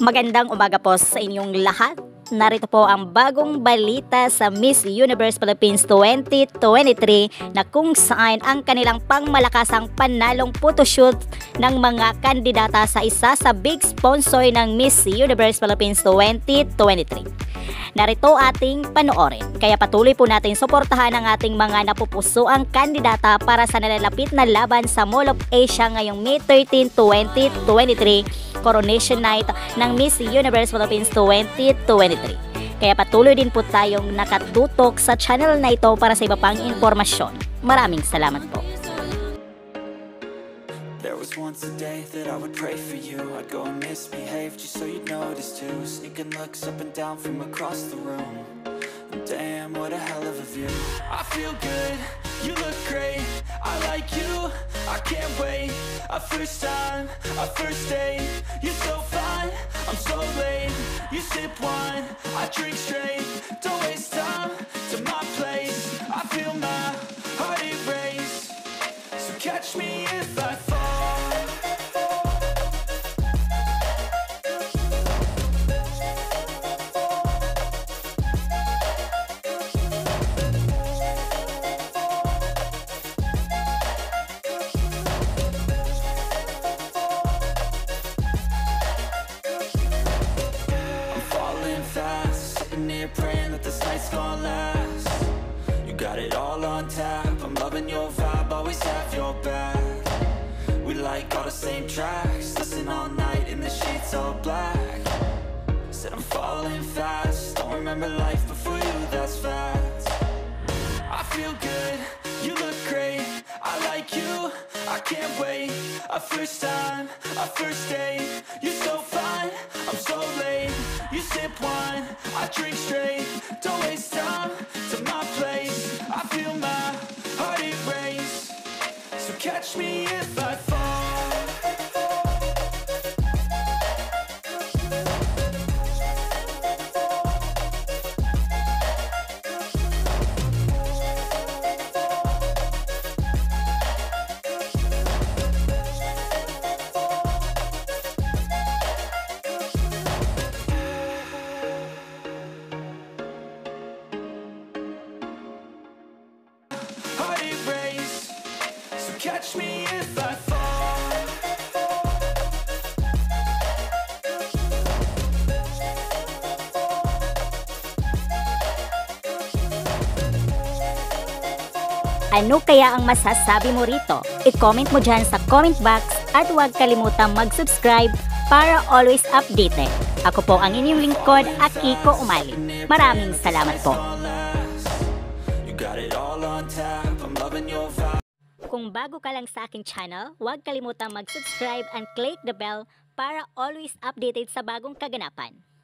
Magandang umaga po sa inyong lahat. Narito po ang bagong balita sa Miss Universe Philippines 2023 na kung saan ang kanilang pangmalakasang panalong photoshoot ng mga kandidata sa isa sa big sponsor ng Miss Universe Philippines 2023. Narito ating panoorin, kaya patuloy po natin suportahan ang ating mga napupusuang kandidata para sa nalalapit na laban sa Mall of Asia ngayong May 13, 2023, Coronation Night ng Miss Universe Philippines 2023. Kaya patuloy din po tayong nakatutok sa channel na ito para sa iba pang impormasyon. Maraming salamat po. There was once a day that I would pray for you. I'd go and misbehave just so you'd notice too. Sneaking looks up and down from across the room. Damn, what a hell of a view. I feel good, you look great. I like you, I can't wait. A first time, a first date. You're so fine, I'm so late. You sip wine, I drink straight. Don't waste time to my place. I feel my heart erase. So catch me if I fall. Praying that this night's gonna last. You got it all on tap. I'm loving your vibe, always have your back. We like all the same tracks. Listen all night in the sheets all black. Said I'm falling fast. Don't remember life before you, that's facts. I feel good, you look great. I like you, I can't wait. A first time, a first date. You're so fine, I'm so late. You sip wine, I drink straight. Don't waste time to my place. I feel my heart erase. So catch me if I fall. Catch me if I fall. Ano kaya ang masasabi mo rito? I-comment mo dyan sa comment box at huwag kalimutang mag-subscribe para always updated. Ako po ang inyong lingkod, Akiko Umali. Maraming salamat po. Kung bago ka lang sa aking channel, huwag kalimutang mag-subscribe and click the bell para always updated sa bagong kaganapan.